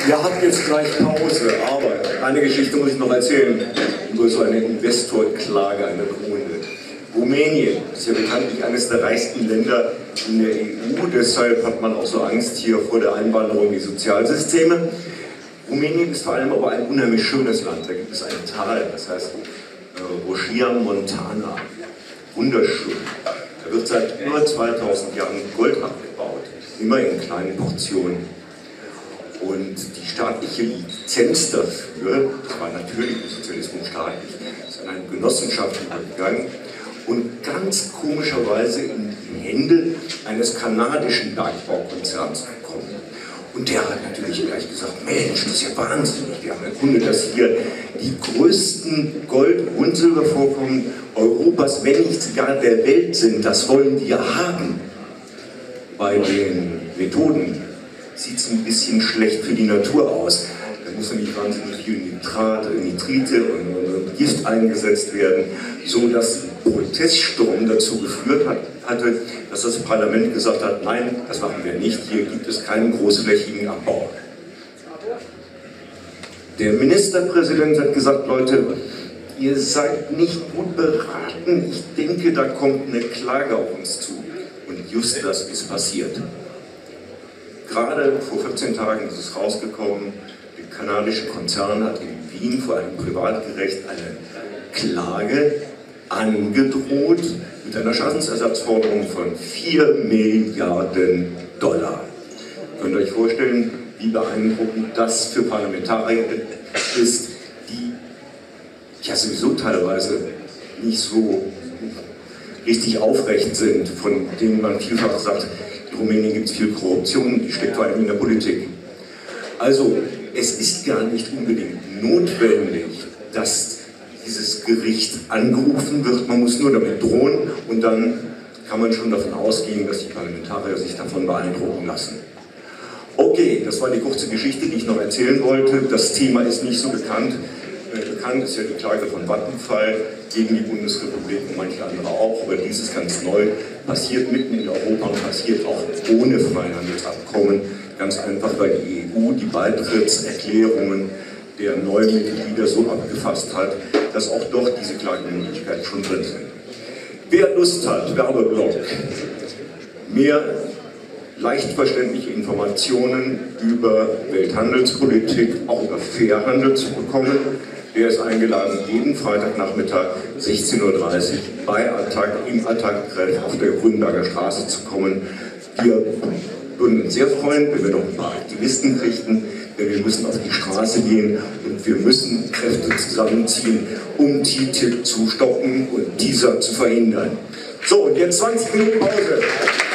Wir hatten jetzt gleich Pause, aber eine Geschichte muss ich noch erzählen über so eine Investorklage, eine drohende. Rumänien ist ja bekanntlich eines der reichsten Länder in der EU, deshalb hat man auch so Angst hier vor der Einwanderung in die Sozialsysteme. Rumänien ist vor allem aber ein unheimlich schönes Land, da gibt es ein Tal, das heißt Roșia Montana, wunderschön. Da wird seit über 2000 Jahren Gold abgebaut, immer in kleinen Portionen. Und die staatliche Lizenz dafür, das war natürlich im Sozialismus staatlich, ist an eine Genossenschaft übergegangen und ganz komischerweise in die Hände eines kanadischen Bergbaukonzerns gekommen. Und der hat natürlich gleich gesagt, Mensch, das ist ja wahnsinnig, wir haben erkundet, dass hier die größten Gold- und Silbervorkommen Europas, wenn nicht sogar der Welt sind, das wollen wir haben. Bei den Methoden sieht es ein bisschen schlecht für die Natur aus. Da muss nämlich wahnsinnig viel Nitrite und Gift eingesetzt werden, so dass ein Proteststurm dazu geführt hatte, dass das Parlament gesagt hat, nein, das machen wir nicht, hier gibt es keinen großflächigen Abbau. Der Ministerpräsident hat gesagt, Leute, ihr seid nicht gut beraten, ich denke, da kommt eine Klage auf uns zu. Und just das ist passiert. Gerade vor 14 Tagen ist es rausgekommen, der kanadische Konzern hat in Wien vor einem Privatgericht eine Klage angedroht mit einer Schadensersatzforderung von 4 Milliarden $. Könnt ihr euch vorstellen, wie beeindruckend das für Parlamentarier ist, die ja sowieso teilweise nicht so richtig aufrecht sind, von denen man vielfach sagt, in Rumänien gibt es viel Korruption, die steckt vor allem in der Politik. Also, es ist gar nicht unbedingt notwendig, dass dieses Gericht angerufen wird, man muss nur damit drohen und dann kann man schon davon ausgehen, dass die Parlamentarier sich davon beeindrucken lassen. Okay, das war die kurze Geschichte, die ich noch erzählen wollte. Das Thema ist nicht so bekannt. Bekannt ist ja die Klage von Vattenfall gegen die Bundesrepublik und manche andere auch, aber dies ist ganz neu, passiert mitten in Europa und passiert auch ohne Freihandelsabkommen, ganz einfach, weil die EU die Beitrittserklärungen der neuen Mitglieder so abgefasst hat, dass auch dort diese Klagemöglichkeiten schon drin sind. Wer Lust hat, Werbeblock, mehr leicht verständliche Informationen über Welthandelspolitik, auch über Fairhandel zu bekommen, der ist eingeladen, jeden Freitagnachmittag 16:30 Uhr bei Attac im Attac-Treff auf der Grünberger Straße zu kommen. Wir würden uns sehr freuen, wenn wir noch ein paar Aktivisten kriegten, denn wir müssen auf die Straße gehen und wir müssen Kräfte zusammenziehen, um TTIP zu stoppen und dieser zu verhindern. So, und jetzt 20 Minuten Pause.